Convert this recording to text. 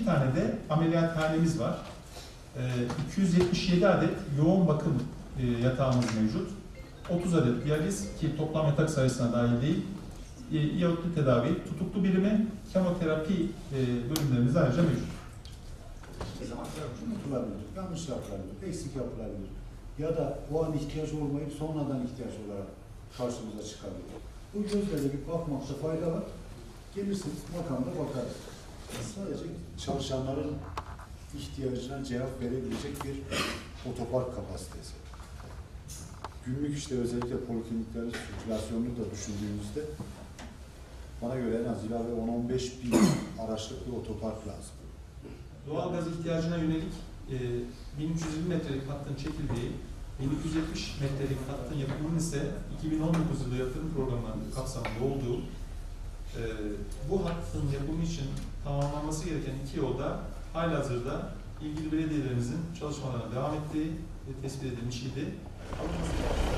tane de ameliyathanemiz var. 277 adet yoğun bakım yatağımız mevcut. 30 adet diyaliz ki toplam yatak sayısına dahil değil. İyotlu tedavi, tutuklu birimi, kemoterapi bölümlerimiz ayrıca mevcut. Unutulabilir, yanlış yapılabilir, eksik yapılabilir. Ya da o an ihtiyaç olmayıp sonradan ihtiyaç olarak karşımıza çıkabilir. Bu gözlerle bir bakmakta fayda var. Gelirsiniz makamda bakarız. Sadece çalışanların ihtiyacına cevap verebilecek bir otopark kapasitesi. Günlük işte özellikle polikliniklerin sirkülasyonunu da düşündüğümüzde bana göre en az ilave 10-15 bin araçlık bir otopark lazım. Doğalgaz ihtiyacına yönelik 1320 metrelik hattın çekildiği, 1270 metrelik hattın yapımının ise 2019 yılı yatırım programlarının kapsamında olduğu, bu hattın yapımı için tamamlanması gereken 2 yolda halihazırda ilgili belediyelerimizin çalışmalarına devam ettiği tespit edilmiş idi.